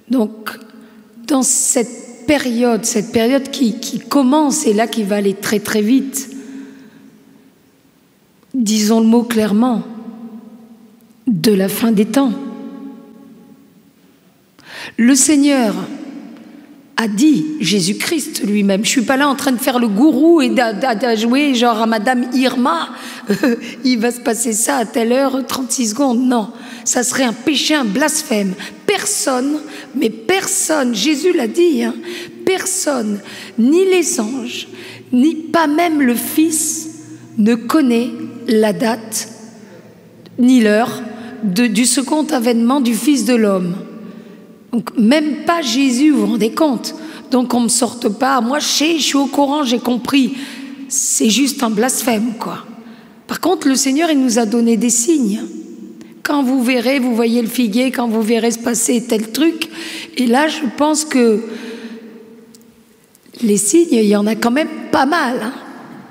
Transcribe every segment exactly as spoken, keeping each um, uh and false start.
Donc, dans cette période, cette période qui, qui commence et là qui va aller très très vite, disons le mot clairement, de la fin des temps. Le Seigneur a dit, Jésus-Christ lui-même, je ne suis pas là en train de faire le gourou et de jouer genre à Madame Irma, euh, il va se passer ça à telle heure, trente-six secondes, non, ça serait un péché, un blasphème. Personne, mais personne, Jésus l'a dit, hein, personne, ni les anges, ni pas même le Fils, ne connaît la date, ni l'heure du second avènement du Fils de l'homme. Donc, même pas Jésus, vous vous rendez compte? Donc, on ne me sorte pas. Moi, je sais, je suis au courant, j'ai compris. C'est juste un blasphème, quoi. Par contre, le Seigneur, il nous a donné des signes. Quand vous verrez, vous voyez le figuier, quand vous verrez se passer tel truc. Et là, je pense que les signes, il y en a quand même pas mal. Hein.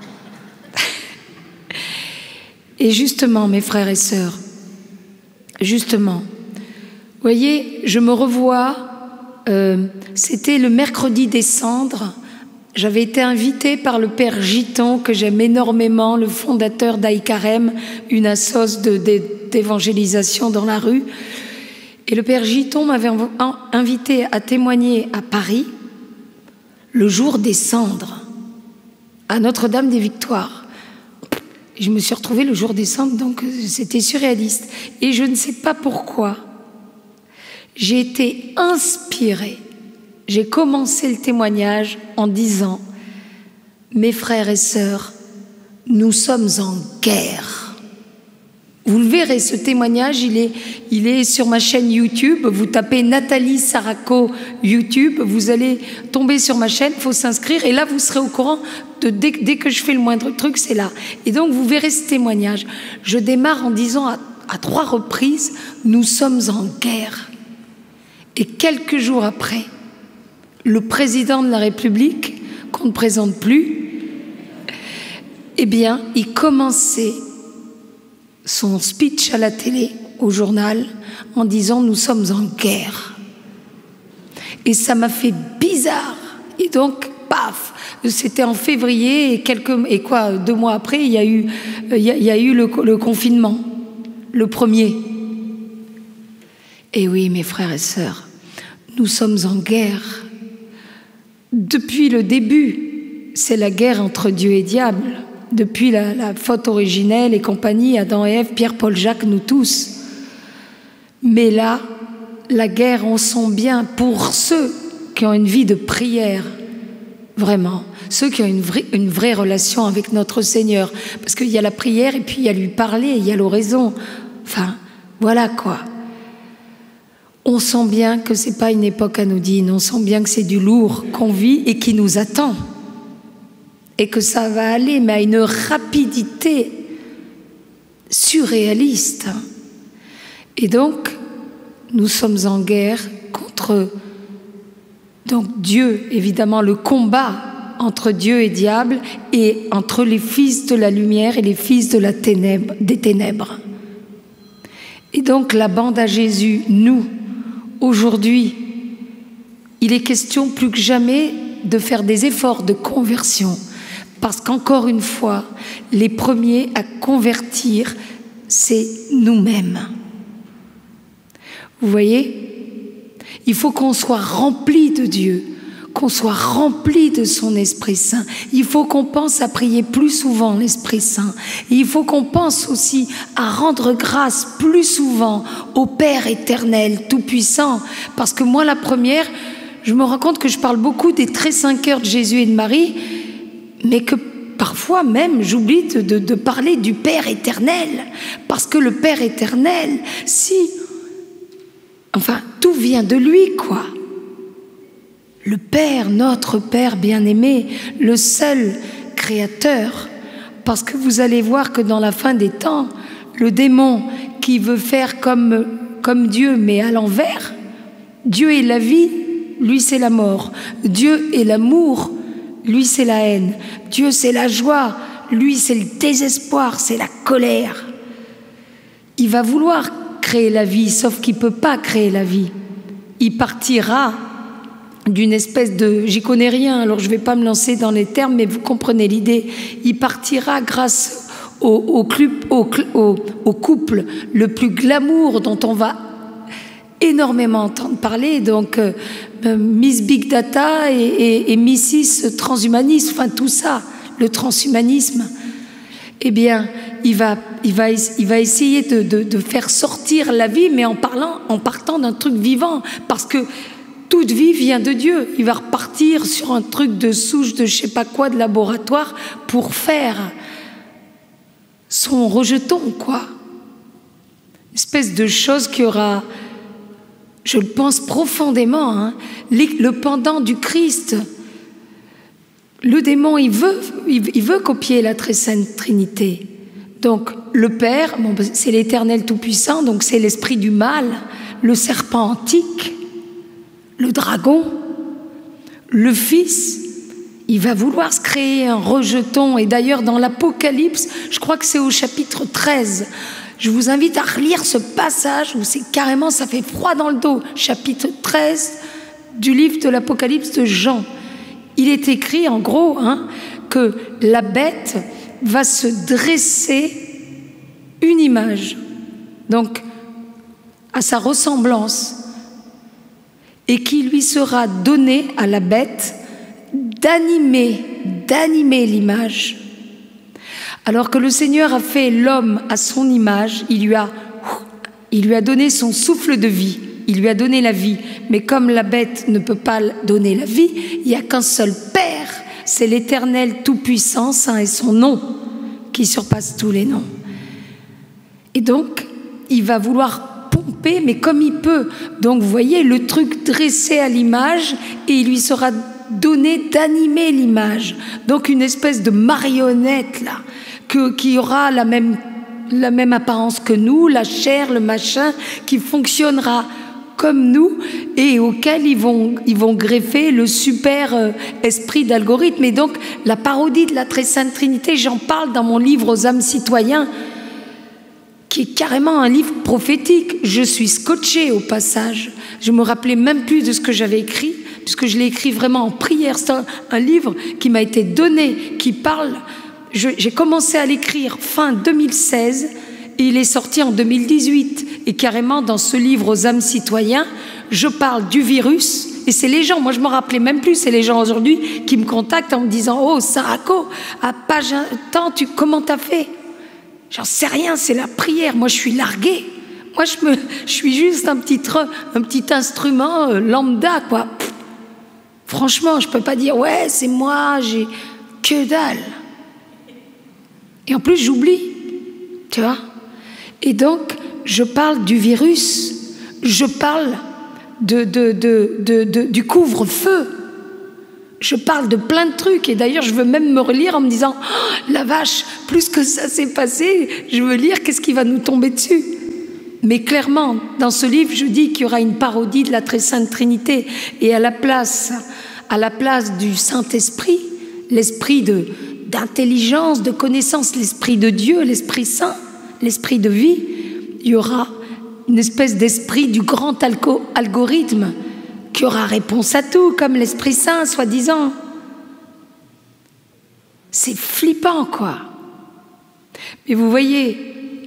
Et justement, mes frères et sœurs, justement, vous voyez, je me revois, euh, c'était le mercredi des cendres, j'avais été invitée par le père Giton, que j'aime énormément, le fondateur d'Aïkarem, une assoce d'évangélisation dans la rue. Et le père Giton m'avait invité à témoigner à Paris le jour des cendres, à Notre-Dame-des-Victoires. Je me suis retrouvée le jour des cendres, donc c'était surréaliste. Et je ne sais pas pourquoi, j'ai été inspirée. J'ai commencé le témoignage en disant « Mes frères et sœurs, nous sommes en guerre. » Vous le verrez, ce témoignage, il est, il est sur ma chaîne YouTube. Vous tapez Nathalie Saraco YouTube, vous allez tomber sur ma chaîne, il faut s'inscrire. Et là, vous serez au courant, de, dès, dès que je fais le moindre truc, c'est là. Et donc, vous verrez ce témoignage. Je démarre en disant à, à trois reprises « Nous sommes en guerre ». Et quelques jours après, le président de la République, qu'on ne présente plus, eh bien, il commençait son speech à la télé, au journal, en disant « Nous sommes en guerre ». Et ça m'a fait bizarre. Et donc, paf, c'était en février, et, quelques, et quoi, deux mois après, il y a eu, il y a, il y a eu le, le confinement, le premier. Et oui, mes frères et sœurs, nous sommes en guerre. Depuis le début, c'est la guerre entre Dieu et diable. Depuis la, la faute originelle et compagnie, Adam et Ève, Pierre, Paul, Jacques, nous tous. Mais là, la guerre, on sent bien pour ceux qui ont une vie de prière, vraiment, ceux qui ont une vraie, une vraie relation avec notre Seigneur. Parce qu'il y a la prière et puis il y a lui parler, il y a l'oraison. Enfin, voilà quoi. On sent bien que ce n'est pas une époque anodine, on sent bien que c'est du lourd qu'on vit et qui nous attend. Et que ça va aller, mais à une rapidité surréaliste. Et donc, nous sommes en guerre contre donc Dieu, évidemment, le combat entre Dieu et diable, et entre les fils de la lumière et les fils de la ténèbre, des ténèbres. Et donc, la bande à Jésus, nous, aujourd'hui, il est question plus que jamais de faire des efforts de conversion. Parce qu'encore une fois, les premiers à convertir, c'est nous-mêmes. Vous voyez? Il faut qu'on soit rempli de Dieu, qu'on soit rempli de son Esprit Saint. Il faut qu'on pense à prier plus souvent l'Esprit Saint. Et il faut qu'on pense aussi à rendre grâce plus souvent au Père éternel, tout-puissant. Parce que moi, la première, je me rends compte que je parle beaucoup des très saints cœurs de Jésus et de Marie, mais que parfois même, j'oublie de, de, de parler du Père éternel. Parce que le Père éternel, si... Enfin, tout vient de lui, quoi. Le Père, notre Père bien-aimé, le seul créateur. Parce que vous allez voir que dans la fin des temps, le démon qui veut faire comme, comme Dieu, mais à l'envers, Dieu est la vie, lui c'est la mort. Dieu est l'amour, lui c'est la haine. Dieu c'est la joie, lui c'est le désespoir, c'est la colère. Il va vouloir créer la vie, sauf qu'il ne peut pas créer la vie. il partira d'une espèce de... J'y connais rien, alors je ne vais pas me lancer dans les termes, mais vous comprenez l'idée. Il partira grâce au, au, club, au, au, au couple le plus glamour dont on va énormément entendre parler, donc euh, Miss Big Data et, et, et missus Transhumanisme, enfin tout ça, le transhumanisme. Eh bien, il va, il va, il va essayer de, de, de faire sortir la vie, mais en, parlant, en partant d'un truc vivant, parce que toute vie vient de Dieu. Il va repartir sur un truc de souche, de je sais pas quoi, de laboratoire, pour faire son rejeton, quoi. Une espèce de chose qui aura, je le pense profondément, hein, le pendant du Christ. Le démon, il veut, il veut copier la très sainte Trinité. Donc, le Père, bon, c'est l'Éternel Tout-Puissant, donc c'est l'esprit du mal, le serpent antique, le dragon, le Fils, il va vouloir se créer un rejeton. Et d'ailleurs, dans l'Apocalypse, je crois que c'est au chapitre treize, je vous invite à relire ce passage où c'est carrément, ça fait froid dans le dos, chapitre treize du livre de l'Apocalypse de Jean. Il est écrit, en gros, hein, que la bête va se dresser une image, donc à sa ressemblance, et qu'il lui sera donné à la bête d'animer, d'animer l'image. Alors que le Seigneur a fait l'homme à son image, il lui a, il lui a donné son souffle de vie, il lui a donné la vie. Mais comme la bête ne peut pas donner la vie, il n'y a qu'un seul Père, c'est l'Éternel Tout-Puissant, saint est son nom, qui surpasse tous les noms. Et donc, il va vouloir pomper, mais comme il peut. Donc, vous voyez, le truc dressé à l'image, et il lui sera donné d'animer l'image. Donc, une espèce de marionnette, là, que, qui aura la même, la même apparence que nous, la chair, le machin, qui fonctionnera comme nous, et auquel ils vont, ils vont greffer le super euh, esprit d'algorithme. Et donc, la parodie de la très sainte Trinité, j'en parle dans mon livre aux âmes citoyens, qui est carrément un livre prophétique. Je suis scotchée au passage. Je me rappelais même plus de ce que j'avais écrit, puisque je l'ai écrit vraiment en prière. C'est un, un livre qui m'a été donné, qui parle... J'ai commencé à l'écrire fin deux mille seize, et il est sorti en deux mille dix-huit. Et carrément, dans ce livre aux âmes citoyens, je parle du virus. Et c'est les gens, moi je ne me rappelais même plus, c'est les gens aujourd'hui qui me contactent en me disant « Oh, Sarako, à page temps, tu, comment t'as fait ?» J'en sais rien, c'est la prière. Moi, je suis larguée. Moi, je, me, je suis juste un petit, un petit instrument euh, lambda, quoi. Pff, franchement, je ne peux pas dire « Ouais, c'est moi, j'ai que dalle. » Et en plus, j'oublie, tu vois. Et donc, je parle du virus, je parle de, de, de, de, de, du couvre-feu, je parle de plein de trucs. Et d'ailleurs, je veux même me relire en me disant oh, « La vache, plus que ça s'est passé, je veux lire qu'est-ce qui va nous tomber dessus ?» Mais clairement, dans ce livre, je dis qu'il y aura une parodie de la très sainte Trinité. Et à la place, à la place du Saint-Esprit, l'esprit de... d'intelligence, de connaissance, l'Esprit de Dieu, l'Esprit Saint, l'Esprit de vie, il y aura une espèce d'esprit du grand algo algorithme qui aura réponse à tout, comme l'Esprit Saint, soi-disant. C'est flippant, quoi. Mais vous voyez,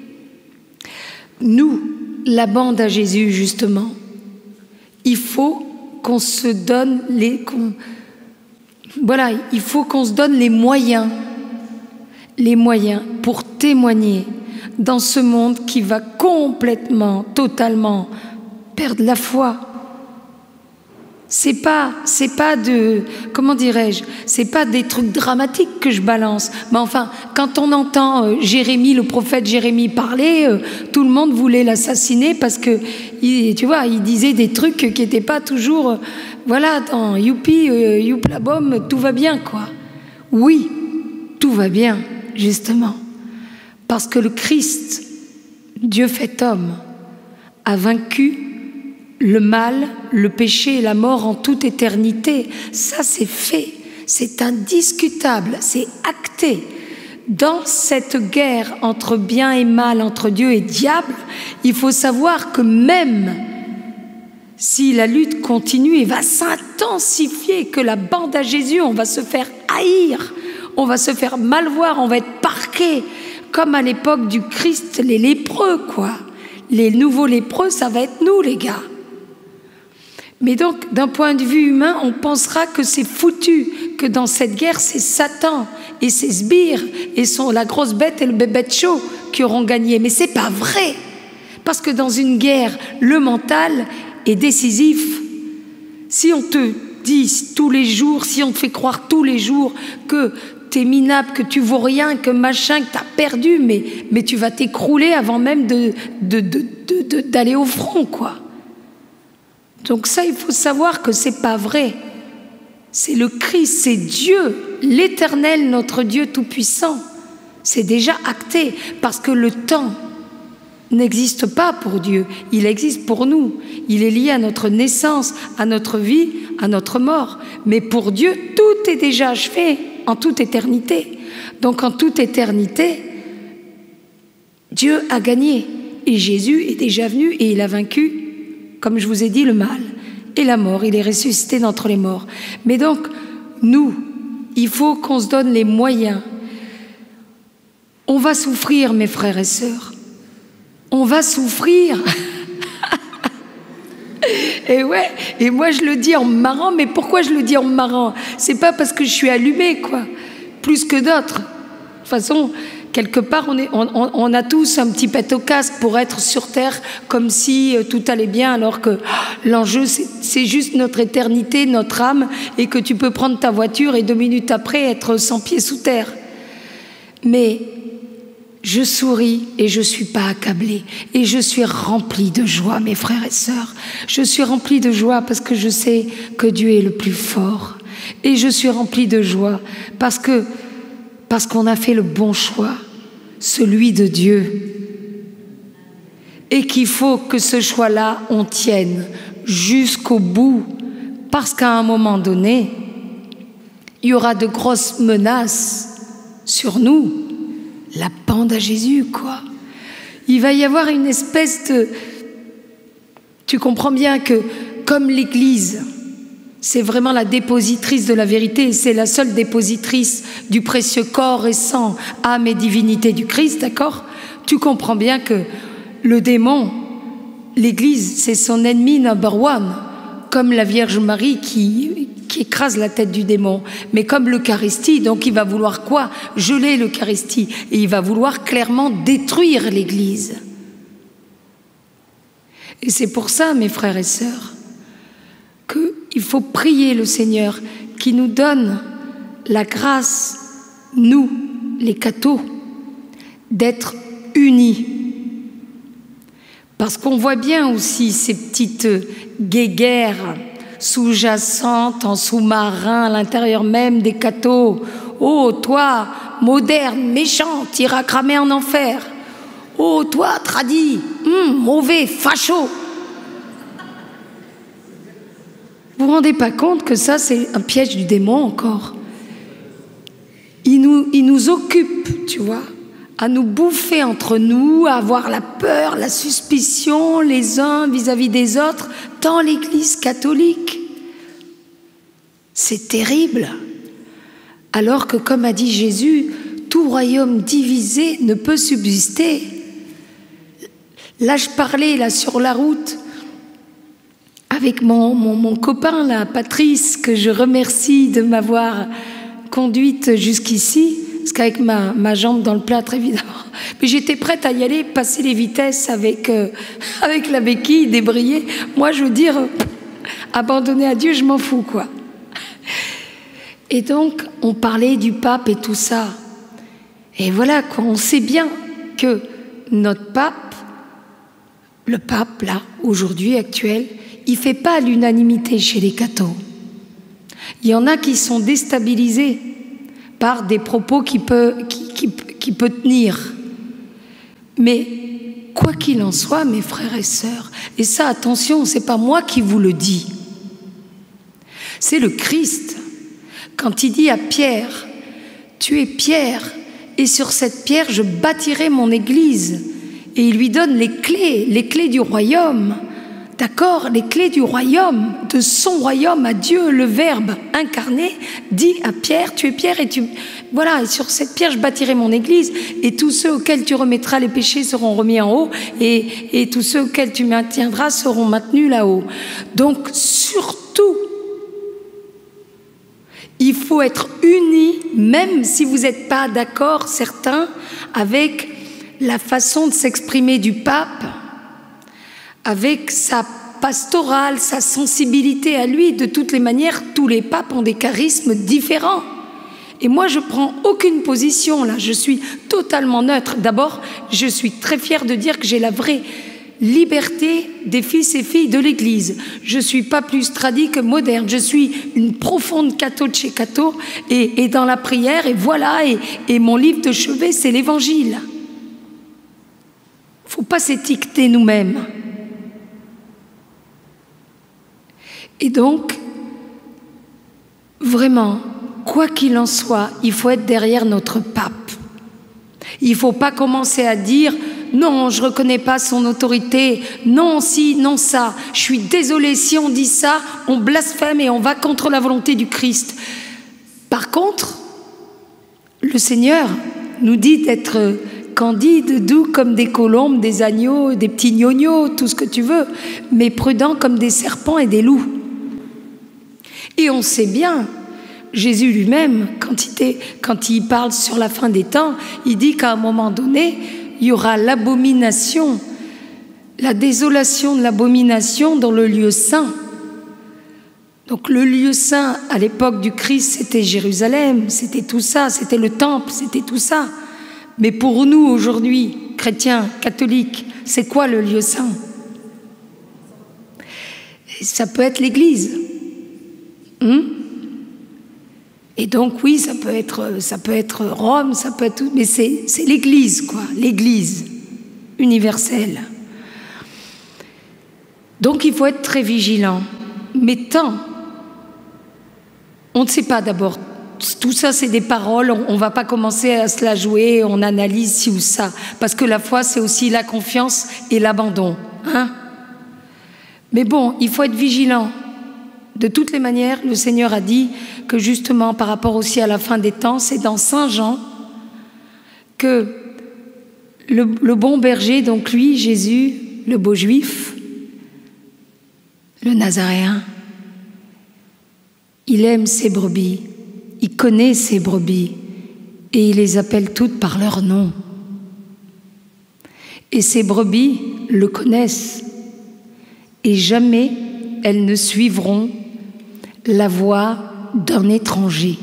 nous, la bande à Jésus, justement, il faut qu'on se donne les... Qu'on, Voilà, il faut qu'on se donne les moyens, les moyens pour témoigner dans ce monde qui va complètement, totalement perdre la foi. C'est pas, c'est pas de, comment dirais-je, c'est pas des trucs dramatiques que je balance. Mais enfin, quand on entend euh, Jérémie, le prophète Jérémie parler, euh, tout le monde voulait l'assassiner parce que, il, tu vois, il disait des trucs qui n'étaient pas toujours, euh, voilà, dans youpi, euh, youplabom, tout va bien, quoi. Oui, tout va bien, justement, parce que le Christ, Dieu fait homme, a vaincu le mal, le péché et la mort en toute éternité. Ça, c'est fait, c'est indiscutable, c'est acté. Dans cette guerre entre bien et mal, entre Dieu et diable, il faut savoir que même si la lutte continue et va s'intensifier, que la bande à Jésus, on va se faire haïr, on va se faire mal voir, on va être parqué, comme à l'époque du Christ, les lépreux, quoi. Les nouveaux lépreux, ça va être nous, les gars. Mais donc, d'un point de vue humain, on pensera que c'est foutu, que dans cette guerre, c'est Satan et ses sbires et son, la grosse bête et le bébête chaud qui auront gagné. Mais c'est pas vrai, parce que dans une guerre, le mental est décisif. Si on te dit tous les jours, si on te fait croire tous les jours que t'es minable, que tu vaux rien, que machin, que t'as perdu, mais, mais tu vas t'écrouler avant même de, de, de, de, de, d'aller au front, quoi. Donc ça, il faut savoir que c'est pas vrai. C'est le Christ, c'est Dieu, l'Éternel, notre Dieu tout-puissant. C'est déjà acté, parce que le temps n'existe pas pour Dieu, il existe pour nous. Il est lié à notre naissance, à notre vie, à notre mort. Mais pour Dieu, tout est déjà achevé en toute éternité. Donc en toute éternité, Dieu a gagné. Et Jésus est déjà venu et il a vaincu, comme je vous ai dit, le mal et la mort. Il est ressuscité d'entre les morts. Mais donc, nous, il faut qu'on se donne les moyens. On va souffrir, mes frères et sœurs. On va souffrir. Et ouais, et moi je le dis en me marrant, mais pourquoi je le dis en me marrant? C'est pas parce que je suis allumée, quoi, plus que d'autres. De toute façon, quelque part, on, est, on, on, on a tous un petit pet au casque pour être sur Terre comme si euh, tout allait bien, alors que oh, l'enjeu, c'est juste notre éternité, notre âme, et que tu peux prendre ta voiture et deux minutes après être cent pieds sous terre. Mais je souris et je ne suis pas accablée. Et je suis remplie de joie, mes frères et sœurs. Je suis remplie de joie parce que je sais que Dieu est le plus fort. Et je suis remplie de joie parce que parce qu'on a fait le bon choix, celui de Dieu. Et qu'il faut que ce choix-là, on tienne jusqu'au bout. Parce qu'à un moment donné, il y aura de grosses menaces sur nous. La bande à Jésus, quoi. Il va y avoir une espèce de... Tu comprends bien que, comme l'Église, c'est vraiment la dépositrice de la vérité, c'est la seule dépositrice du précieux corps et sang, âme et divinité du Christ, d'accord? Tu comprends bien que le démon, l'Église, c'est son ennemi number one, comme la Vierge Marie qui... qui écrase la tête du démon, mais comme l'Eucharistie, donc il va vouloir quoi? Geler l'Eucharistie, et il va vouloir clairement détruire l'Église. Et c'est pour ça, mes frères et sœurs, qu'il faut prier le Seigneur qui nous donne la grâce, nous, les cathos, d'être unis. Parce qu'on voit bien aussi ces petites guéguerres sous-jacente, en sous-marin, à l'intérieur même des cathos. Oh, toi, moderne, méchant, t'iras cramer en enfer. Oh, toi, tradit, hum, mauvais, facho. Vous vous rendez pas compte que ça, c'est un piège du démon encore? Il nous, il nous occupe, tu vois, à nous bouffer entre nous, à avoir la peur, la suspicion les uns vis-à-vis des autres dans l'Église catholique. C'est terrible. Alors que, comme a dit Jésus, tout royaume divisé ne peut subsister. Là, je parlais là sur la route avec mon, mon, mon copain, là, Patrice, que je remercie de m'avoir conduite jusqu'ici. Parce qu'avec ma, ma jambe dans le plâtre, évidemment. Mais j'étais prête à y aller, passer les vitesses avec, euh, avec la béquille, débrayer. Moi, je veux dire, euh, abandonner à Dieu, je m'en fous, quoi. Et donc, on parlait du pape et tout ça. Et voilà, quoi, on sait bien que notre pape, le pape, là, aujourd'hui, actuel, il ne fait pas l'unanimité chez les cathos. Il y en a qui sont déstabilisés par des propos qui peut, qui, qui, qui peut tenir. Mais quoi qu'il en soit, mes frères et sœurs, et ça, attention, c'est pas moi qui vous le dis, c'est le Christ. Quand il dit à Pierre, tu es Pierre, et sur cette pierre, je bâtirai mon église. Et il lui donne les clés, les clés du royaume. d'accord, les clés du royaume, de son royaume à Dieu, le Verbe incarné, dit à Pierre, tu es Pierre et tu... Voilà, et sur cette pierre je bâtirai mon église, et tous ceux auxquels tu remettras les péchés seront remis en haut, et, et tous ceux auxquels tu maintiendras seront maintenus là-haut. Donc surtout, il faut être unis, même si vous n'êtes pas d'accord, certains, avec la façon de s'exprimer du pape, avec sa pastorale, sa sensibilité à lui. De toutes les manières, tous les papes ont des charismes différents. Et moi, je prends aucune position là, je suis totalement neutre. D'abord, je suis très fière de dire que j'ai la vraie liberté des fils et filles de l'Église. Je ne suis pas plus tradie que moderne, je suis une profonde catho de chez catho, et, et dans la prière, et voilà, et, et mon livre de chevet, c'est l'Évangile. Il ne faut pas s'étiqueter nous-mêmes. Et donc, vraiment, quoi qu'il en soit, il faut être derrière notre pape. Il ne faut pas commencer à dire « Non, je ne reconnais pas son autorité. Non, si, non, ça. Je suis désolée, si on dit ça, on blasphème et on va contre la volonté du Christ. » Par contre, le Seigneur nous dit d'être candide, doux comme des colombes, des agneaux, des petits gnognos, tout ce que tu veux, mais prudents comme des serpents et des loups. Et on sait bien, Jésus lui-même, quand il, était, quand il parle sur la fin des temps, il dit qu'à un moment donné, il y aura l'abomination, la désolation de l'abomination dans le lieu saint. Donc le lieu saint, à l'époque du Christ, c'était Jérusalem, c'était tout ça, c'était le temple, c'était tout ça. Mais pour nous, aujourd'hui, chrétiens, catholiques, c'est quoi le lieu saint? Ça peut être l'Église. Hum? Et donc oui, ça peut être, ça peut être Rome, ça peut être tout, mais c'est l'Église, quoi, l'Église universelle. Donc il faut être très vigilant. Mais tant, on ne sait pas d'abord, tout ça c'est des paroles, on ne va pas commencer à se la jouer, on analyse ci ou ça, parce que la foi c'est aussi la confiance et l'abandon. Hein? Mais bon, il faut être vigilant. De toutes les manières, le Seigneur a dit que justement par rapport aussi à la fin des temps, c'est dans Saint Jean que le, le bon berger, donc lui, Jésus, le beau juif, le Nazaréen, il aime ses brebis, il connaît ses brebis et il les appelle toutes par leur nom. Et ces brebis le connaissent et jamais elles ne suivront la voie d'un étranger.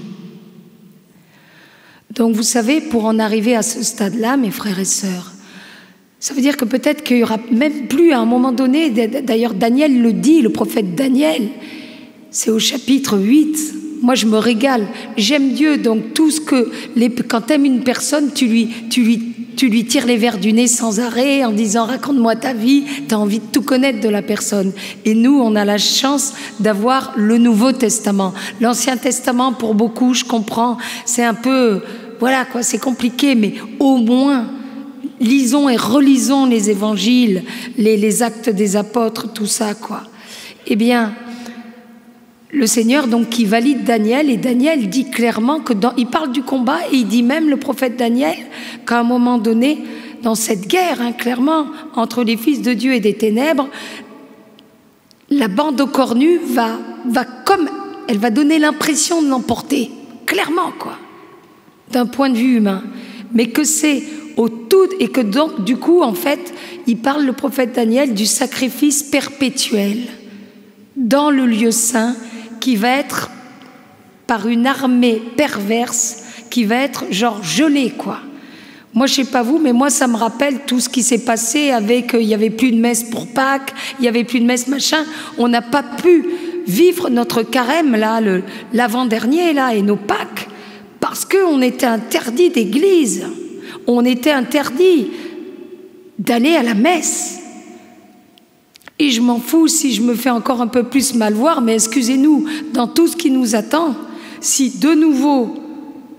Donc vous savez, pour en arriver à ce stade-là, mes frères et sœurs, ça veut dire que peut-être qu'il n'y aura même plus à un moment donné, d'ailleurs Daniel le dit, le prophète Daniel, c'est au chapitre huit, moi je me régale, j'aime Dieu, donc tout ce que, les, quand tu aimes une personne, tu lui, tu, lui, tu lui tires les vers du nez sans arrêt en disant raconte-moi ta vie, tu as envie de tout connaître de la personne. Et nous, on a la chance d'avoir le Nouveau Testament. L'Ancien Testament, pour beaucoup, je comprends, c'est un peu, voilà quoi, c'est compliqué, mais au moins, lisons et relisons les évangiles, les, les actes des apôtres, tout ça, quoi. Eh bien, le Seigneur, donc, qui valide Daniel, et Daniel dit clairement que dans, il parle du combat, et il dit même, le prophète Daniel, qu'à un moment donné, dans cette guerre, hein, clairement, entre les fils de Dieu et des ténèbres, la bande au cornu va, va comme, elle va donner l'impression de l'emporter, clairement, quoi, d'un point de vue humain, mais que c'est au tout, et que donc, du coup, en fait, il parle, le prophète Daniel, du sacrifice perpétuel dans le lieu saint, qui va être par une armée perverse, qui va être genre gelée, quoi. Moi, je sais pas vous, mais moi, ça me rappelle tout ce qui s'est passé avec, euh, il y avait plus de messe pour Pâques, il y avait plus de messe machin, on n'a pas pu vivre notre carême, là, l'avant-dernier, là, et nos Pâques, parce qu'on était interdit d'église, on était interdit d'aller à la messe. Et je m'en fous si je me fais encore un peu plus mal voir, mais excusez-nous, dans tout ce qui nous attend, si de nouveau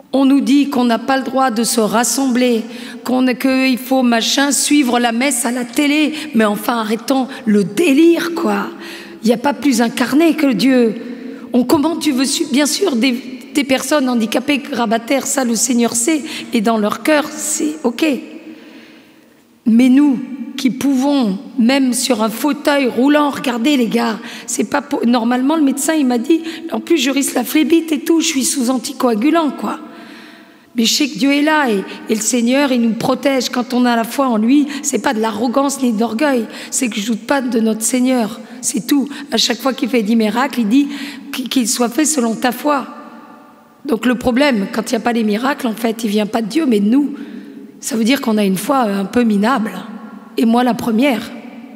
On nous dit qu'on n'a pas le droit de se rassembler, qu'on, qu'il faut machin suivre la messe à la télé. Mais enfin, arrêtons le délire, quoi. Il n'y a pas plus incarné que Dieu. On, comment tu veux suivre? Bien sûr, des, des personnes handicapées, grabataires, ça le Seigneur sait, et dans leur cœur, c'est OK. Mais nous, qui pouvons, même sur un fauteuil roulant, regardez les gars, c'est pas pour... Normalement, le médecin, il m'a dit, en plus, je risque la phlébite et tout, je suis sous anticoagulant, quoi. Mais je sais que Dieu est là et, et le Seigneur, il nous protège. Quand on a la foi en lui, c'est pas de l'arrogance ni de l'orgueil, c'est que je doute pas de notre Seigneur, c'est tout. À chaque fois qu'il fait des miracles, il dit qu'il soit fait selon ta foi. Donc le problème, quand il n'y a pas les miracles, en fait, il vient pas de Dieu, mais de nous. Ça veut dire qu'on a une foi un peu minable. Et moi, la première.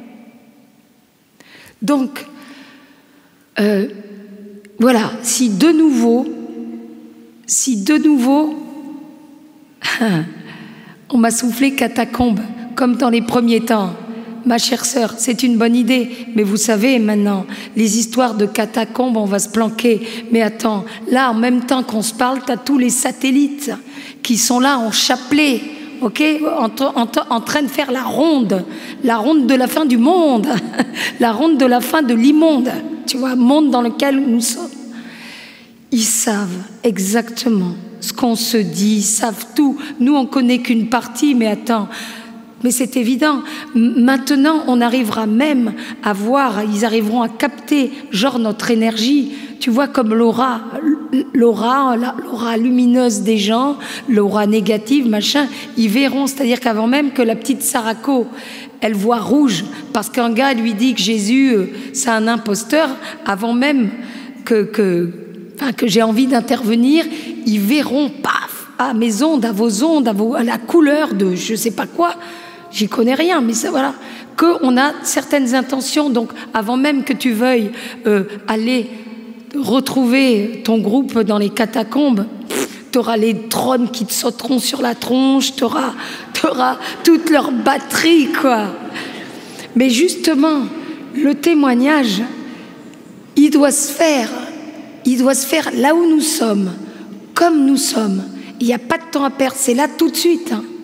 Donc, euh, voilà, si de nouveau, si de nouveau, on m'a soufflé catacombe, comme dans les premiers temps. Ma chère sœur, c'est une bonne idée, mais vous savez maintenant, les histoires de catacombes, on va se planquer. Mais attends, là, en même temps qu'on se parle, tu as tous les satellites qui sont là en chapelet, ok, en, en, en train de faire la ronde, la ronde de la fin du monde, la ronde de la fin de l'immonde, tu vois, monde dans lequel nous sommes. Ils savent exactement ce qu'on se dit, ils savent tout. Nous, on connaît qu'une partie, mais attends, mais c'est évident. Maintenant, on arrivera même à voir, ils arriveront à capter, genre notre énergie, tu vois, comme l'aura, l'aura, l'aura lumineuse des gens, l'aura négative, machin, ils verront, c'est-à-dire qu'avant même que la petite Sarako, elle voit rouge, parce qu'un gars lui dit que Jésus, c'est un imposteur, avant même que... que Enfin, que j'ai envie d'intervenir, ils verront, paf, à mes ondes, à vos ondes, à, vos, à la couleur de je sais pas quoi, j'y connais rien, mais ça, voilà, qu'on a certaines intentions, donc avant même que tu veuilles euh, aller retrouver ton groupe dans les catacombes, tu auras les drones qui te sauteront sur la tronche, tu auras, t'auras toute leur batterie, quoi. Mais justement, le témoignage, il doit se faire... Il doit se faire là où nous sommes, comme nous sommes. Il n'y a pas de temps à perdre, c'est là tout de suite. Hein.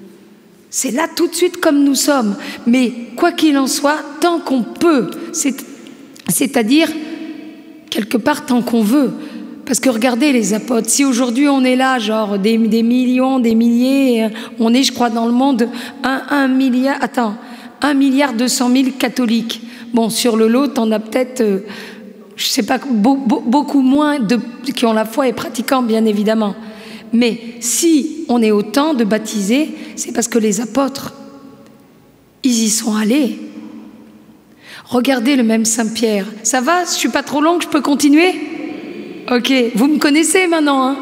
C'est là tout de suite comme nous sommes. Mais quoi qu'il en soit, tant qu'on peut, c'est-à-dire quelque part tant qu'on veut. Parce que regardez les apôtres, si aujourd'hui on est là, genre des, des millions, des milliers, on est, je crois, dans le monde, un, un milliard, attends, un milliard deux cent mille catholiques. Bon, sur le lot, on a peut-être... Euh, je ne sais pas, beaucoup moins de, qui ont la foi et pratiquants, bien évidemment. Mais si on est autant de baptisés, c'est parce que les apôtres, ils y sont allés. Regardez le même Saint-Pierre. Ça va? Je ne suis pas trop longue, je peux continuer? Ok, vous me connaissez maintenant, hein?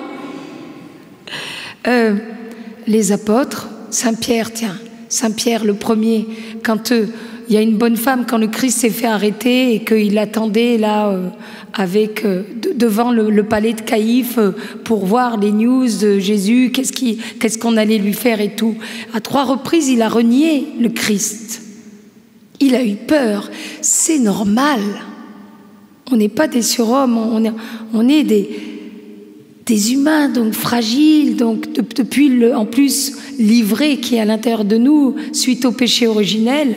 euh, Les apôtres, Saint-Pierre, tiens, Saint-Pierre le premier, quand eux, il y a une bonne femme, quand le Christ s'est fait arrêter et qu'il attendait là, euh, avec, euh, de, devant le, le palais de Caïphe euh, pour voir les news de Jésus, qu'est-ce qui, qu'est-ce qu'on allait lui faire et tout. À trois reprises, il a renié le Christ. Il a eu peur. C'est normal. On n'est pas des surhommes, on est, on est des, des humains, donc fragiles, donc de, depuis le, en plus l'ivré qui est à l'intérieur de nous, suite au péché originel.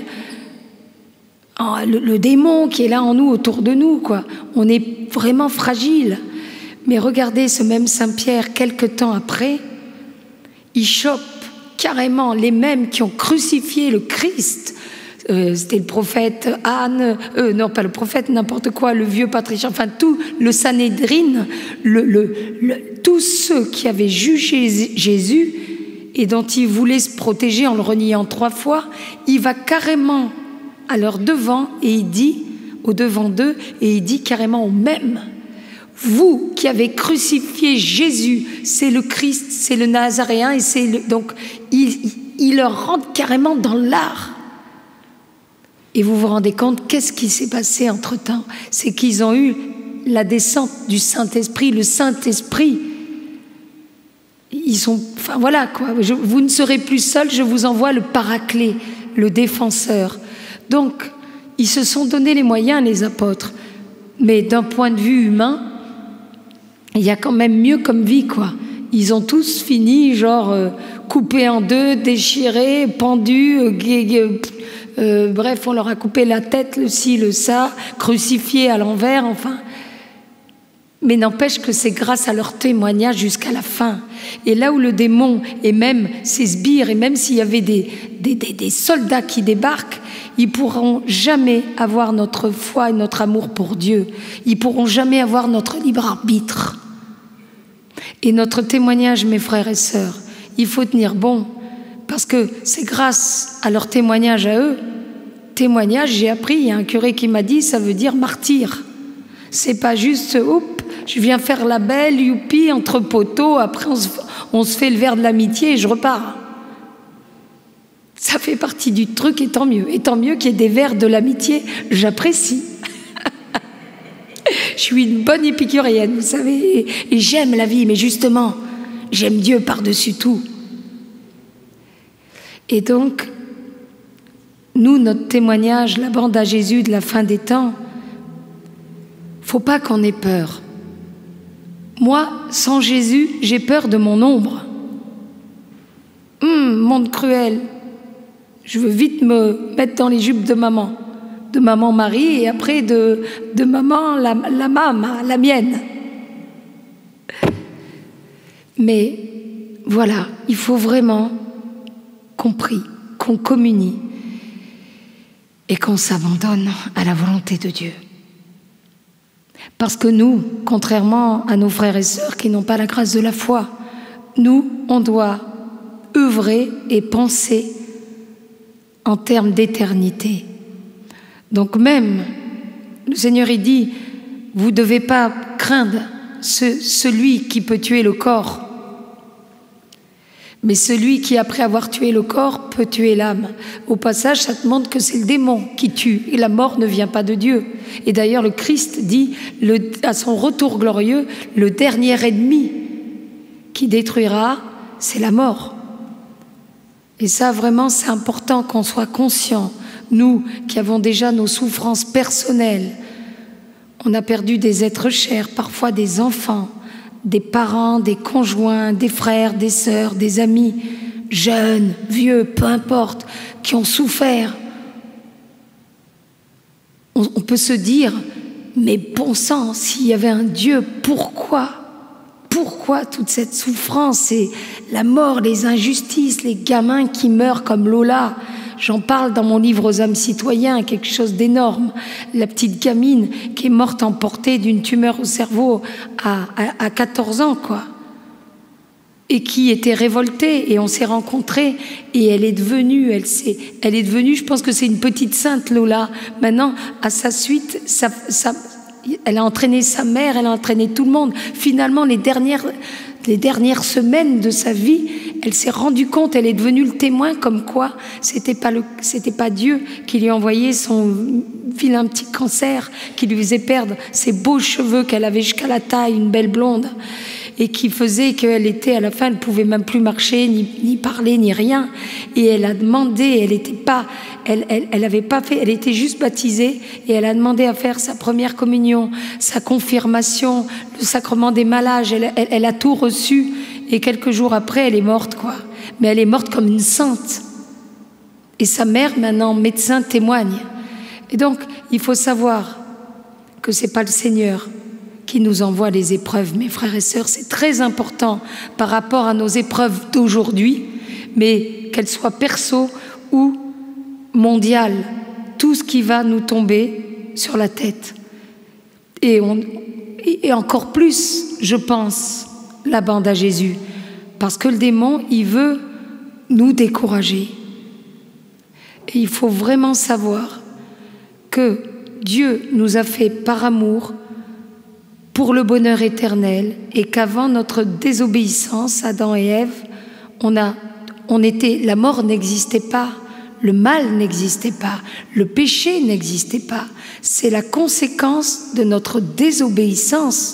Le, le démon qui est là en nous, autour de nous, quoi. On est vraiment fragile. Mais regardez ce même Saint-Pierre, quelque temps après, il chope carrément les mêmes qui ont crucifié le Christ. Euh, C'était le prophète Anne, euh, non pas le prophète, n'importe quoi, le vieux patricien, enfin tout le Sanhédrin, le, le, le, tous ceux qui avaient jugé Jésus et dont il voulait se protéger en le reniant trois fois, il va carrément à leur devant, et il dit, au devant d'eux, et il dit carrément au même, vous qui avez crucifié Jésus, c'est le Christ, c'est le Nazaréen, et c'est le... donc il, il leur rentre carrément dans l'art. Et vous vous rendez compte, qu'est-ce qui s'est passé entre-temps? C'est qu'ils ont eu la descente du Saint-Esprit, le Saint-Esprit. Ils sont, enfin voilà quoi, je, vous ne serez plus seuls, je vous envoie le Paraclet, le défenseur. Donc, ils se sont donné les moyens, les apôtres. Mais d'un point de vue humain, il y a quand même mieux comme vie, quoi. Ils ont tous fini, genre, euh, coupés en deux, déchirés, pendus, euh, euh, euh, bref, on leur a coupé la tête, le ci, le ça, crucifiés à l'envers, enfin. Mais n'empêche que c'est grâce à leur témoignage jusqu'à la fin. Et là où le démon, et même ses sbires, et même s'il y avait des, des, des, des soldats qui débarquent, ils pourront jamais avoir notre foi et notre amour pour Dieu. Ils pourront jamais avoir notre libre arbitre. Et notre témoignage, mes frères et sœurs, il faut tenir bon, parce que c'est grâce à leur témoignage à eux. Témoignage, j'ai appris, il y a un curé qui m'a dit, ça veut dire martyr. C'est pas juste, oups, je viens faire la belle, youpi, entre poteaux, après on se, on se fait le verre de l'amitié et je repars. Ça fait partie du truc et tant mieux. Et tant mieux qu'il y ait des verres de l'amitié, j'apprécie. Je suis une bonne épicurienne, vous savez, et, et j'aime la vie, mais justement, j'aime Dieu par-dessus tout. Et donc, nous, notre témoignage, la bande à Jésus de la fin des temps, faut pas qu'on ait peur. Moi, sans Jésus, j'ai peur de mon ombre. Hum, monde cruel. Je veux vite me mettre dans les jupes de maman. De maman Marie et après de, de maman la, la maman, la mienne. Mais voilà, il faut vraiment qu'on prie, qu'on communie et qu'on s'abandonne à la volonté de Dieu. Parce que nous, contrairement à nos frères et sœurs qui n'ont pas la grâce de la foi, nous, on doit œuvrer et penser en termes d'éternité. Donc même, le Seigneur il dit, vous ne devez pas craindre ce, celui qui peut tuer le corps, mais celui qui, après avoir tué le corps, peut tuer l'âme. Au passage, ça te montre que c'est le démon qui tue, et la mort ne vient pas de Dieu. Et d'ailleurs, le Christ dit, le, à son retour glorieux, le dernier ennemi qui détruira, c'est la mort. Et ça, vraiment, c'est important qu'on soit conscient. Nous, qui avons déjà nos souffrances personnelles, on a perdu des êtres chers, parfois des enfants, des parents, des conjoints, des frères, des sœurs, des amis, jeunes, vieux, peu importe, qui ont souffert. On, on peut se dire, mais bon sang, s'il y avait un Dieu, pourquoi ? Pourquoi toute cette souffrance et la mort, les injustices, les gamins qui meurent comme Lola ? J'en parle dans mon livre aux âmes citoyens, quelque chose d'énorme. La petite gamine qui est morte emportée d'une tumeur au cerveau à, à, à quatorze ans, quoi. Et qui était révoltée, et on s'est rencontrés, et elle est devenue, elle, s'est, elle est devenue, je pense que c'est une petite sainte, Lola. Maintenant, à sa suite, ça, ça, elle a entraîné sa mère, elle a entraîné tout le monde. Finalement, les dernières, les dernières semaines de sa vie, elle s'est rendue compte, elle est devenue le témoin comme quoi c'était pas le, c'était pas Dieu qui lui envoyait son vilain petit cancer, qui lui faisait perdre ses beaux cheveux qu'elle avait jusqu'à la taille, une belle blonde, et qui faisait qu'elle était, à la fin, elle ne pouvait même plus marcher, ni, ni parler, ni rien. Et elle a demandé, elle était pas, elle, elle, elle avait pas fait, elle était juste baptisée, et elle a demandé à faire sa première communion, sa confirmation, le sacrement des malades, elle, elle, elle a tout reçu. Et quelques jours après, elle est morte, quoi. Mais elle est morte comme une sainte. Et sa mère, maintenant, médecin, témoigne. Et donc, il faut savoir que ce n'est pas le Seigneur qui nous envoie les épreuves, mes frères et sœurs. C'est très important par rapport à nos épreuves d'aujourd'hui, mais qu'elles soient perso ou mondiales. Tout ce qui va nous tomber sur la tête. Et, on, et encore plus, je pense, la bande à Jésus, parce que le démon, il veut nous décourager. Et il faut vraiment savoir que Dieu nous a fait par amour pour le bonheur éternel, et qu'avant notre désobéissance, Adam et Ève, on a, on était, la mort n'existait pas, le mal n'existait pas, le péché n'existait pas. C'est la conséquence de notre désobéissance.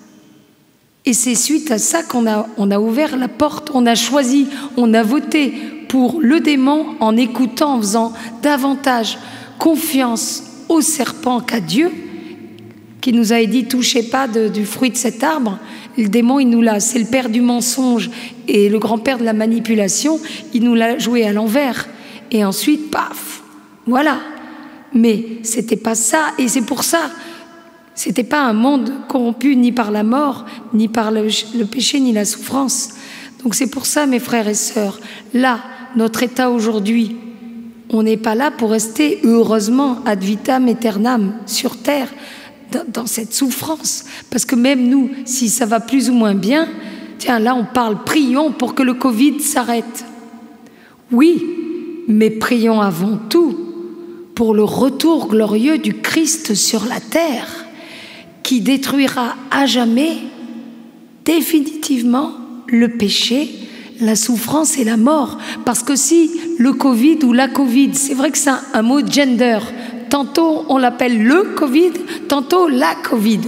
Et c'est suite à ça qu'on a, on a ouvert la porte, on a choisi, on a voté pour le démon en écoutant, en faisant davantage confiance au serpent qu'à Dieu, qui nous avait dit « touchez pas de, du fruit de cet arbre », le démon, il nous l'a, c'est le père du mensonge et le grand-père de la manipulation, il nous l'a joué à l'envers. Et ensuite, paf, voilà. Mais c'était pas ça, et c'est pour ça, c'était pas un monde corrompu ni par la mort, ni par le, le péché, ni la souffrance. Donc c'est pour ça, mes frères et sœurs, là, notre état aujourd'hui, on n'est pas là pour rester, heureusement, ad vitam aeternam, sur terre, dans, dans cette souffrance. Parce que même nous, si ça va plus ou moins bien, tiens, là on parle, prions pour que le Covid s'arrête. Oui, mais prions avant tout pour le retour glorieux du Christ sur la terre, qui détruira à jamais, définitivement, le péché, la souffrance et la mort. Parce que si le Covid ou la Covid, c'est vrai que c'est un, un mot gender, tantôt on l'appelle le Covid, tantôt la Covid.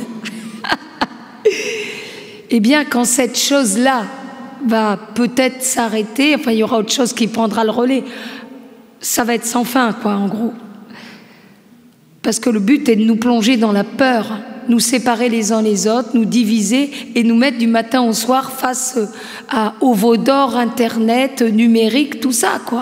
Eh bien, quand cette chose-là va peut-être s'arrêter, enfin il y aura autre chose qui prendra le relais, ça va être sans fin, quoi, en gros. Parce que le but est de nous plonger dans la peur, nous séparer les uns les autres, nous diviser et nous mettre du matin au soir face à, au veau d'or, Internet, numérique, tout ça, quoi.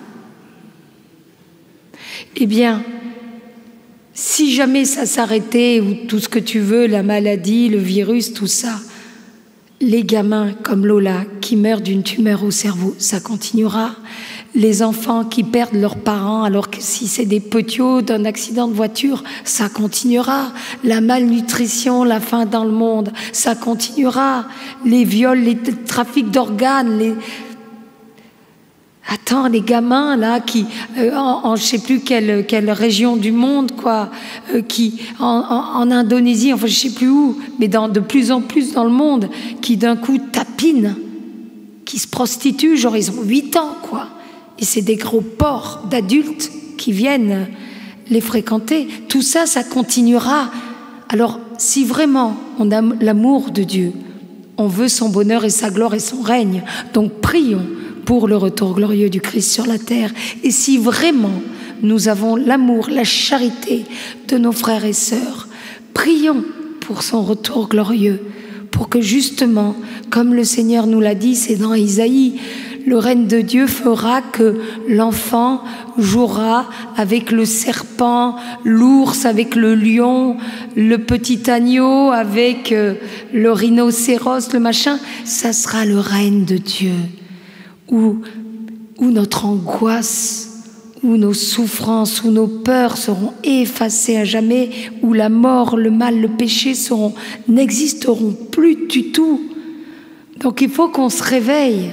Eh bien, si jamais ça s'arrêtait, ou tout ce que tu veux, la maladie, le virus, tout ça, les gamins comme Lola qui meurent d'une tumeur au cerveau, ça continuera. Les enfants qui perdent leurs parents alors que si c'est des petiots d'un accident de voiture, ça continuera. La malnutrition, la faim dans le monde, ça continuera. Les viols, les trafics d'organes, les... Attends, les gamins là qui, euh, en, en je sais plus quelle, quelle région du monde, quoi, euh, qui en, en, en Indonésie, enfin je sais plus où, mais dans, de plus en plus dans le monde, qui d'un coup tapinent, qui se prostituent, genre ils ont huit ans, quoi. Et c'est des gros porcs d'adultes qui viennent les fréquenter. Tout ça, ça continuera. Alors, si vraiment on a l'amour de Dieu, on veut son bonheur et sa gloire et son règne, donc prions pour le retour glorieux du Christ sur la terre. Et si vraiment nous avons l'amour, la charité de nos frères et sœurs, prions pour son retour glorieux, pour que justement, comme le Seigneur nous l'a dit, c'est dans Isaïe, le règne de Dieu fera que l'enfant jouera avec le serpent, l'ours avec le lion, le petit agneau avec le rhinocéros, le machin. Ça sera le règne de Dieu où, où notre angoisse, où nos souffrances, où nos peurs seront effacées à jamais, où la mort, le mal, le péché seront, n'existeront plus du tout. Donc il faut qu'on se réveille.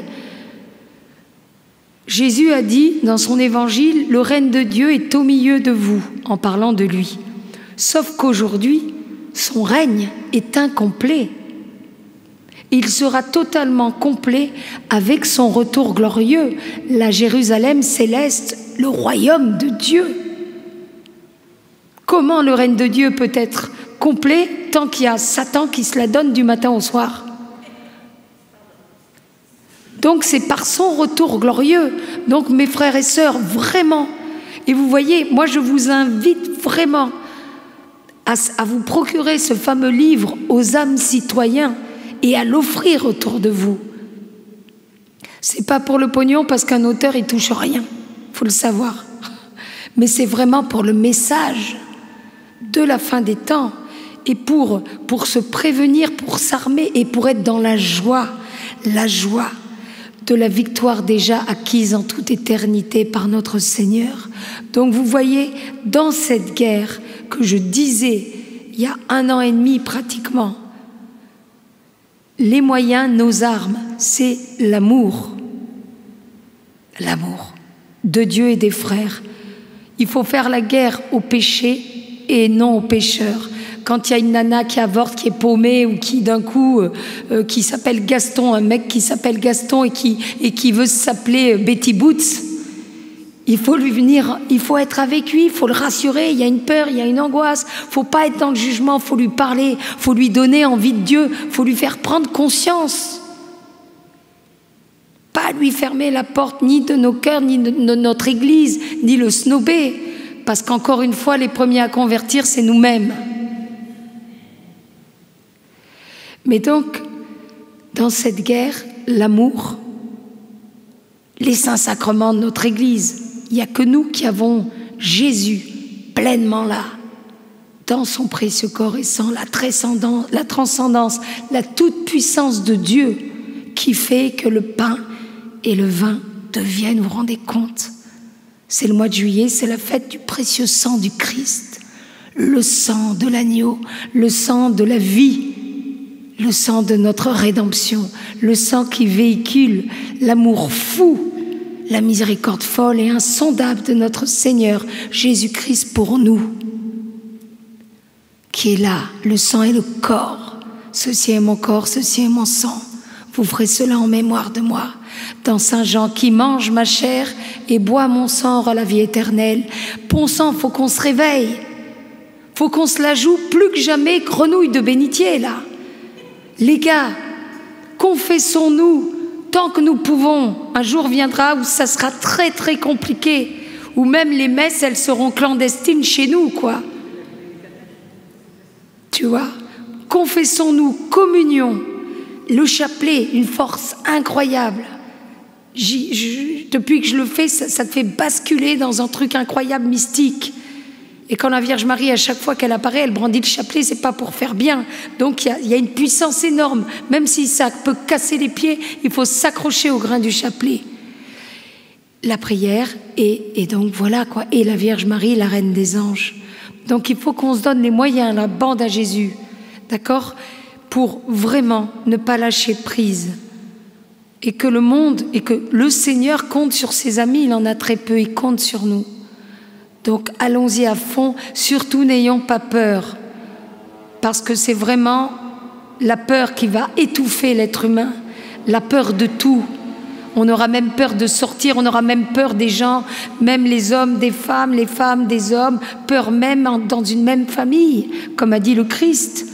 Jésus a dit dans son évangile, le règne de Dieu est au milieu de vous, en parlant de lui. Sauf qu'aujourd'hui, son règne est incomplet. Il sera totalement complet avec son retour glorieux, la Jérusalem céleste, le royaume de Dieu. Comment le règne de Dieu peut être complet tant qu'il y a Satan qui se la donne du matin au soir ? Donc c'est par son retour glorieux. Donc mes frères et sœurs, vraiment, et vous voyez, moi je vous invite vraiment à, à vous procurer ce fameux livre aux âmes citoyens et à l'offrir autour de vous. C'est pas pour le pognon parce qu'un auteur il touche rien, faut le savoir. Mais c'est vraiment pour le message de la fin des temps et pour, pour se prévenir, pour s'armer et pour être dans la joie, la joie de la victoire déjà acquise en toute éternité par notre Seigneur. Donc vous voyez, dans cette guerre que je disais il y a un an et demi pratiquement, les moyens, nos armes, c'est l'amour. L'amour de Dieu et des frères. Il faut faire la guerre au péché et non aux pécheurs. Quand il y a une nana qui avorte, qui est paumée ou qui d'un coup, euh, euh, qui s'appelle Gaston, un mec qui s'appelle Gaston et qui, et qui veut s'appeler Betty Boots, il faut lui venir, il faut être avec lui, il faut le rassurer, il y a une peur, il y a une angoisse, il ne faut pas être dans le jugement, il faut lui parler, il faut lui donner envie de Dieu, il faut lui faire prendre conscience. Pas lui fermer la porte ni de nos cœurs, ni de notre église, ni le snober, parce qu'encore une fois, les premiers à convertir, c'est nous-mêmes. Mais donc, dans cette guerre, l'amour, les saints sacrements de notre Église, il n'y a que nous qui avons Jésus pleinement là, dans son précieux corps et sang, la transcendance, la transcendance, la toute-puissance de Dieu qui fait que le pain et le vin deviennent, vous vous rendez compte? C'est le mois de juillet, c'est la fête du précieux sang du Christ, le sang de l'agneau, le sang de la vie, le sang de notre rédemption, le sang qui véhicule l'amour fou, la miséricorde folle et insondable de notre Seigneur Jésus-Christ pour nous, qui est là, le sang et le corps. Ceci est mon corps, ceci est mon sang. Vous ferez cela en mémoire de moi. Dans Saint Jean, qui mange ma chair et boit mon sang aura la vie éternelle. Bon sang, faut qu'on se réveille. Faut qu'on se la joue plus que jamais, grenouille de bénitier, là. Les gars, confessons-nous tant que nous pouvons. Un jour viendra où ça sera très très compliqué, où même les messes, elles seront clandestines chez nous, quoi. Tu vois, confessons-nous, communion, le chapelet, une force incroyable. J'y, je, depuis que je le fais, ça, ça te fait basculer dans un truc incroyable, mystique. Et quand la Vierge Marie, à chaque fois qu'elle apparaît, elle brandit le chapelet, c'est pas pour faire bien. Donc il y, y a une puissance énorme. Même si ça peut casser les pieds, il faut s'accrocher au grain du chapelet. La prière, et, et donc voilà quoi. Et la Vierge Marie, la Reine des Anges. Donc il faut qu'on se donne les moyens, la bande à Jésus, d'accord, pour vraiment ne pas lâcher prise. Et que le monde, et que le Seigneur compte sur ses amis, il en a très peu, il compte sur nous. Donc allons-y à fond, surtout n'ayons pas peur, parce que c'est vraiment la peur qui va étouffer l'être humain, la peur de tout. On aura même peur de sortir, on aura même peur des gens, même les hommes, des femmes, les femmes, des hommes, peur même dans une même famille, comme a dit le Christ.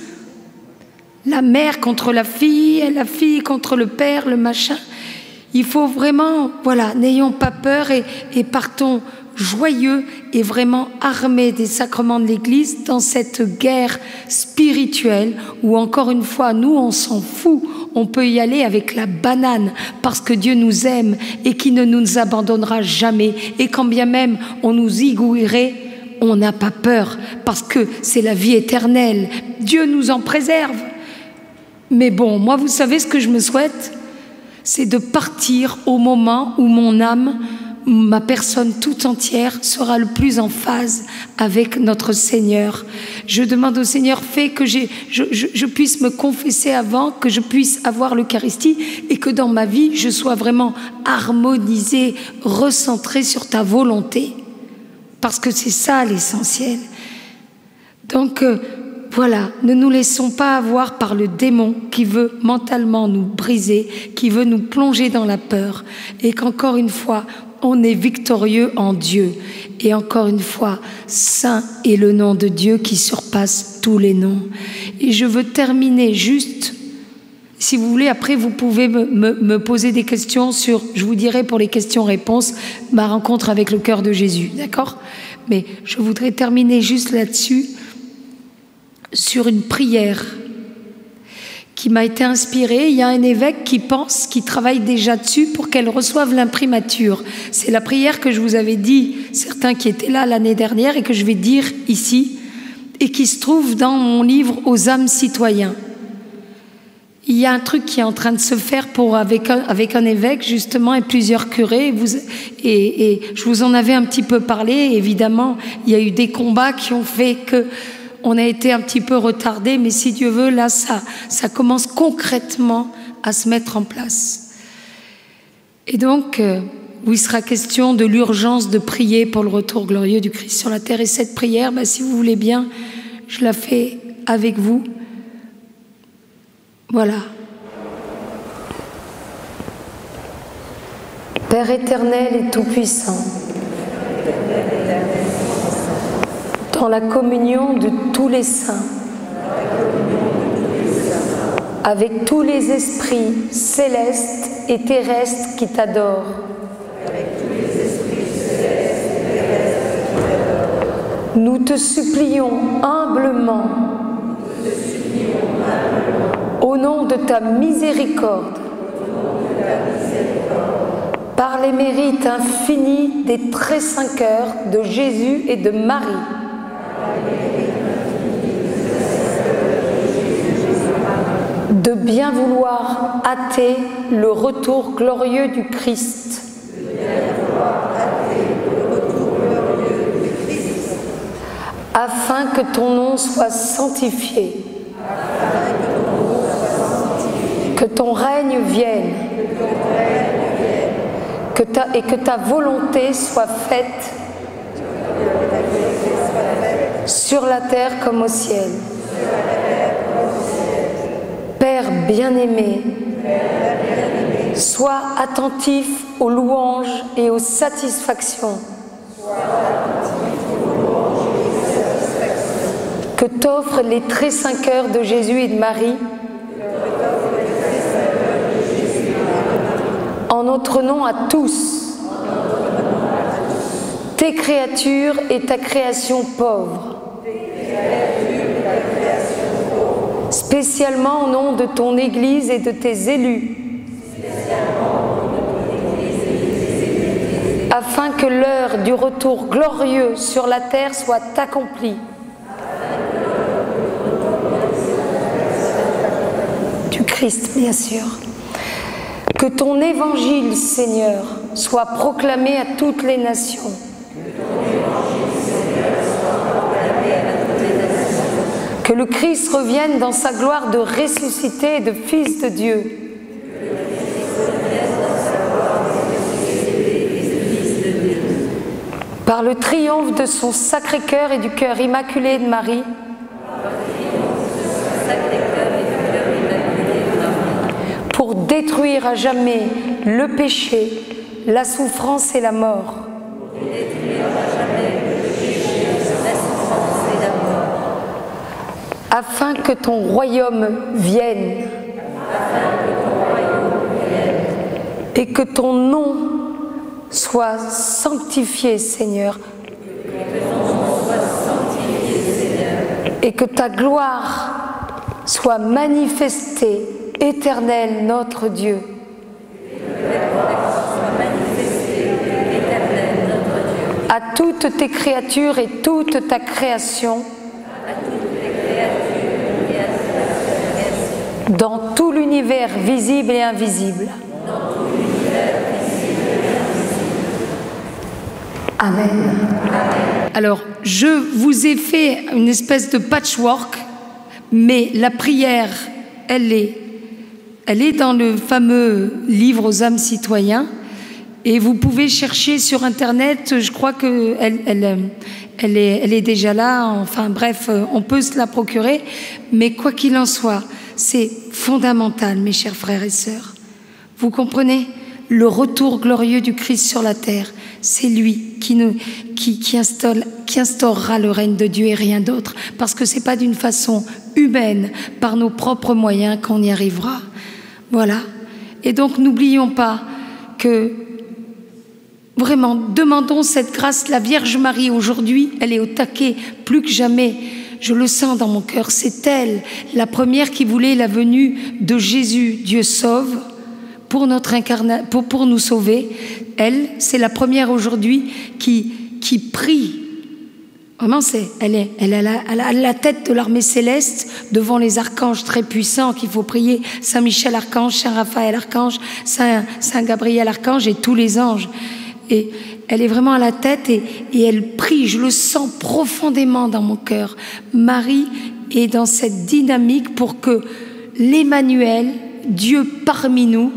La mère contre la fille, la fille contre le père, le machin. Il faut vraiment, voilà, n'ayons pas peur et, et partons joyeux et vraiment armés des sacrements de l'Église dans cette guerre spirituelle où, encore une fois, nous, on s'en fout. On peut y aller avec la banane parce que Dieu nous aime et qui ne nous abandonnera jamais. Et quand bien même on nous égouirait, on n'a pas peur parce que c'est la vie éternelle. Dieu nous en préserve. Mais bon, moi, vous savez ce que je me souhaite? C'est de partir au moment où mon âme, ma personne tout entière sera le plus en phase avec notre Seigneur. Je demande au Seigneur, fais que j'ai, je, je, je puisse me confesser avant, que je puisse avoir l'Eucharistie et que dans ma vie, je sois vraiment harmonisée, recentrée sur ta volonté. Parce que c'est ça l'essentiel. Donc, euh, voilà, ne nous laissons pas avoir par le démon qui veut mentalement nous briser, qui veut nous plonger dans la peur et qu'encore une fois, on est victorieux en Dieu. Et encore une fois, saint est le nom de Dieu qui surpasse tous les noms. Et je veux terminer juste, si vous voulez, après vous pouvez me, me, me poser des questions sur, je vous dirai pour les questions-réponses, ma rencontre avec le cœur de Jésus, d'accord? Mais je voudrais terminer juste là-dessus, sur une prière qui m'a été inspirée. Il y a un évêque qui pense, qui travaille déjà dessus pour qu'elle reçoive l'imprimature. C'est la prière que je vous avais dit, certains qui étaient là l'année dernière, et que je vais dire ici, et qui se trouve dans mon livre « Aux âmes citoyens ». Il y a un truc qui est en train de se faire pour, avec, un, avec un évêque, justement, et plusieurs curés. Et, vous, et, et je vous en avais un petit peu parlé. Évidemment, il y a eu des combats qui ont fait que on a été un petit peu retardé, mais si Dieu veut, là, ça, ça commence concrètement à se mettre en place. Et donc, euh, où il sera question de l'urgence de prier pour le retour glorieux du Christ sur la terre. Et cette prière, bah, si vous voulez bien, je la fais avec vous. Voilà. Père éternel et tout-puissant, dans la communion de tous les saints, avec tous les esprits célestes et terrestres qui t'adorent, nous te supplions humblement, au nom de ta miséricorde, par les mérites infinis des très saints cœurs de Jésus et de Marie, de bien vouloir hâter le retour glorieux du Christ, afin que ton nom soit sanctifié, que ton règne vienne, que ta, et que ta volonté soit faite sur la terre comme au ciel. Père bien-aimé, sois attentif aux louanges et aux satisfactions que t'offrent les très saints cœurs de Jésus et de Marie, en notre nom à tous, tes créatures et ta création pauvre, spécialement au nom de ton Église et de tes élus, afin que l'heure du retour glorieux sur la terre soit accomplie. Du Christ, bien sûr. Que ton évangile, Seigneur, soit proclamé à toutes les nations. Que le Christ revienne dans sa gloire de ressuscité et de Fils de Dieu. Par le triomphe de son Sacré-Cœur et du cœur immaculé de Marie, pour détruire à jamais le péché, la souffrance et la mort. Afin que ton royaume vienne et que ton nom soit sanctifié, Seigneur, et que ta gloire soit manifestée, Éternel notre Dieu. À toutes tes créatures et toute ta création, dans tout l'univers visible et invisible. Amen. Alors, je vous ai fait une espèce de patchwork, mais la prière, elle est, elle est dans le fameux livre aux âmes citoyens, et vous pouvez chercher sur Internet, je crois qu'elle elle, elle est, elle est déjà là, enfin bref, on peut se la procurer, mais quoi qu'il en soit, c'est fondamental, mes chers frères et sœurs. Vous comprenez? Le retour glorieux du Christ sur la terre, c'est lui qui, nous, qui, qui, installe, qui instaurera le règne de Dieu et rien d'autre. Parce que ce n'est pas d'une façon humaine, par nos propres moyens, qu'on y arrivera. Voilà. Et donc, n'oublions pas que, vraiment, demandons cette grâce. La Vierge Marie, aujourd'hui, elle est au taquet, plus que jamais. Je le sens dans mon cœur. C'est elle, la première qui voulait la venue de Jésus. Dieu sauve. Pour, notre incarna... pour, pour nous sauver, elle, c'est la première aujourd'hui qui, qui prie. Vraiment, c'est, elle, est, elle, a la, elle a la tête de l'armée céleste devant les archanges très puissants qu'il faut prier. Saint Michel archange, Saint Raphaël archange, Saint, Saint Gabriel archange et tous les anges. Et elle est vraiment à la tête et, et elle prie. Je le sens profondément dans mon cœur. Marie est dans cette dynamique pour que l'Emmanuel, Dieu parmi nous,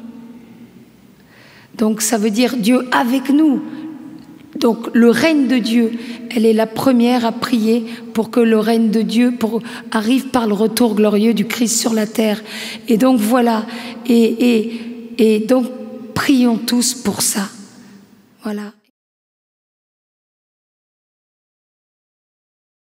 donc ça veut dire Dieu avec nous. Donc le règne de Dieu, elle est la première à prier pour que le règne de Dieu pour, arrive par le retour glorieux du Christ sur la terre. Et donc voilà, et, et, et donc prions tous pour ça. Voilà.